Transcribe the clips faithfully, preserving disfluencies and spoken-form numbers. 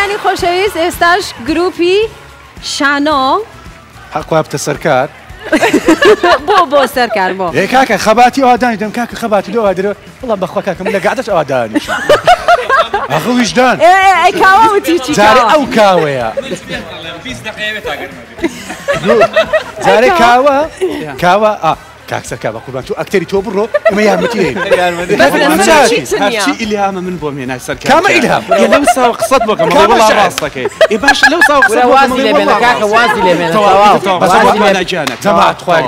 گۆرانەکانی خۆشەویست ئێستاش گروپی شانۆ حەقوا بتە سەرکار بۆ بۆ سەرکار بۆ ئێ کاکە خەباتی ئەوادانی دەم کاکە خەباتی لەوە درە وەڵام بەخوا کاکەم لە گادەش ئەوادانی ئەخە ویژدان ئەی کاوە وتی چی جارێ ئەو کاوەیە جارێ کاوە کاوە کاکسەکە بە قوربان تو ئەکتەری تۆ بڕۆ ئەمە یارمەتی هەرچی ئیلهامە من بۆ مێنای سەرکار کامە ئیلهام لەو ساوە قسەت بۆکەم وەڵا ڕاستەکەی ئێ باش لەو ساوە قسە وازی لێ بێنە کاکە وازی لێ بێنە جەماعەت خوای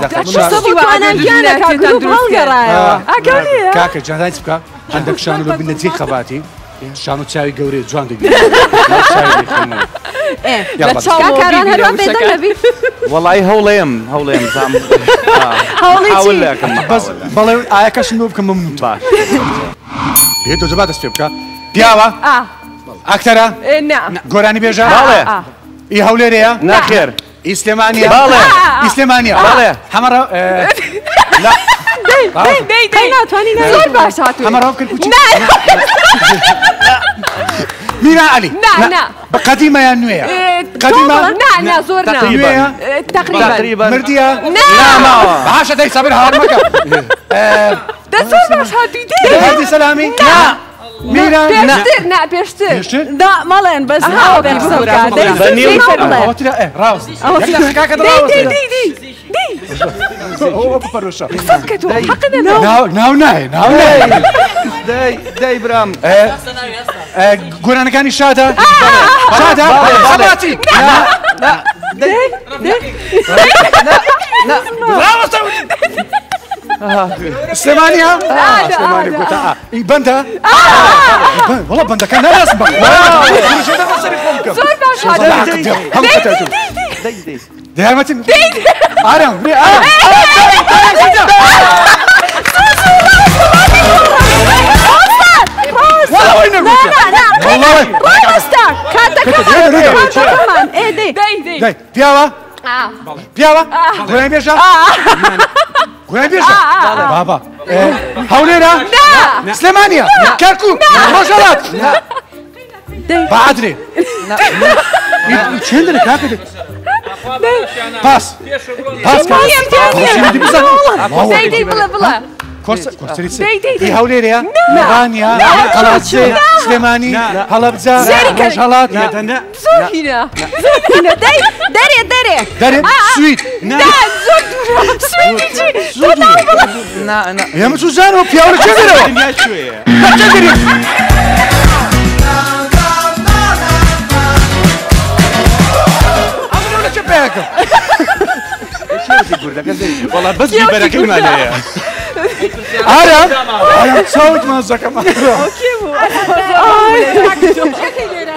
کاکە جانای چ بکە هەندێک شانۆ بە بنە جێی خەباتی شانۆ چاوی گەورەی جوان دەبێت کاکاران هەروە بێدە نەبی وەڵی هەوڵێم هەوڵێم زام بەڵێ ئایەکەش نۆ بکەم مەمنون باش پێ تۆ جەبا دەست پێ بکە پیاوە ئاکتەرە گۆرانی بێژە باڵێ ئی هەولێرەیە ناخێر ئی سلێمانیە باڵێ ئی سلێمانیە باڵێ هەمەڕە ناتوانین زۆر باش هاتووی هەمەڕاو کرد میرا علی بە قەدیمەیان نوێیە قەدیمە نا زۆر نوێیە تقریبا مردیە باشە دەی سەبر هاوار مەکە دە زۆر باش هاتووی هەردی سەلامی میرا پێشتر نا پێشتر دا مەڵێن بەس هاو ڕاست ناو نایە ناو دەی برام گۆرانەکانی شادە شادە خەباتی سلێمانیە سلێمانی گوتە ئی بەندە وەڵا بەندەکان نەناسم بە زۆر باش دەیارمەتیم ئارام پیاوە پیاوە گۆرانی بێژە گۆرانی بێژە بابا هەولێرە سلێمانیە کەرکووک ڕۆژهەڵات بەعادرێ چێن دەرێ کاکە پاس پاس کۆرسەری ئی هەولێرەیە ڕانیا قەڵاتچێ سلێمانی هەڵەبجە ڕۆژهەڵات دەرێ دەرێ دەرێ سوید ئێمە چوو زانەوە پیاوە لە چێ دەرەوە چێ دەرێ ئەمە لە چێ پێیەکە وەڵا بەس بیبەرەکەمانەیە ئارام ئارام چاوت مازەکەم